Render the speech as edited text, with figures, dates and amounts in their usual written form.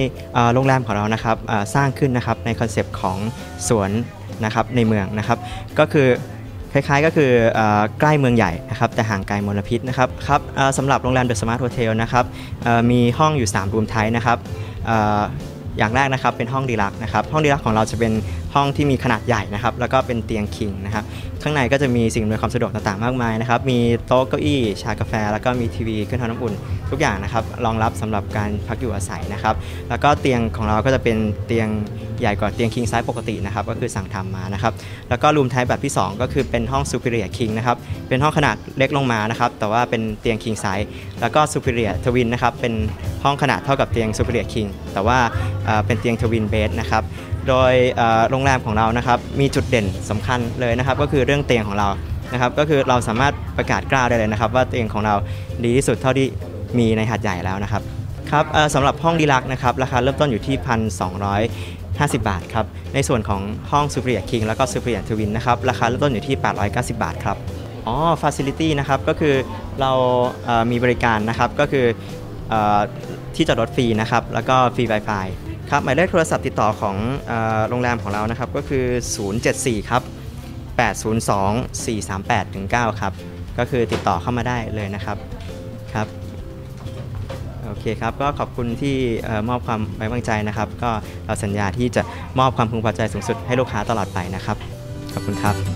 โรงแรมของเรานะครับสร้างขึ้นนะครับในคอนเซปต์ของสวนนะครับในเมืองนะครับก็คือคล้ายๆก็คือใกล้เมืองใหญ่นะครับแต่ห่างไกลมลพิษนะครับสำหรับโรงแรม The Smart Hotel นะครับมีห้องอยู่3รูมไทป์นะครับอย่างแรกนะครับเป็นห้องดีลักซ์นะครับห้องดีลักซ์ของเราจะเป็นห้องที่มีขนาดใหญ่นะครับแล้วก็เป็นเตียงคิงนะครับข้างในก็จะมีสิ่งอำนวยความสะดวกต่างๆมากมายนะครับมีโต๊ะเก้าอี้ชากาแฟแล้วก็มีทีวีเครื่องทำน้ำอุ่นทุกอย่างนะครับรองรับสำหรับการพักอยู่อาศัยนะครับแล้วก็เตียงของเราก็จะเป็นเตียงใหญ่กว่าเตียงคิงไซส์ปกตินะครับก็คือสั่งทำมานะครับแล้วก็รูมไทป์แบบที่2ก็คือเป็นห้อง Superior King นะครับเป็นห้องขนาดเล็กลงมานะครับแต่ว่าเป็นเตียง King Size แล้วก็ Superior Twin นะครับเป็นห้องขนาดเท่ากับเตียง Superior King แต่ว่าเป็นเตียง Twin Bed นะครับโดยโรงแรมของเรานะครับมีจุดเด่นสำคัญเลยนะครับก็คือเรื่องเตียงของเรานะครับก็คือเราสามารถประกาศกล้าวได้เลยนะครับว่าเตียงของเราดีที่สุดเท่าที่มีในหาดใหญ่แล้วนะครับสำหรับห้องดีลักซ์นะครับราคาเริ่มต้นอยู่ที่ 1,250 บาทครับในส่วนของห้อง Superior King แล้วก็ Superior Twin นะครับราคาเริ่มต้นอยู่ที่ 890 บาทครับFacility นะครับก็คือเรามีบริการนะครับก็คือที่จอดรถฟรีนะครับแล้วก็ฟรี Wi-Fi ครับหมายเลขโทรศัพท์ติดต่อของโรงแรมของเรานะครับก็คือ 074 ครับ 802 438-9 ครับก็คือติดต่อเข้ามาได้เลยนะครับครับโอเคครับก็ขอบคุณที่มอบความไว้วางใจนะครับก็เราสัญญาที่จะมอบความพึงพอใจสูงสุดให้ลูกค้าตลอดไปนะครับขอบคุณครับ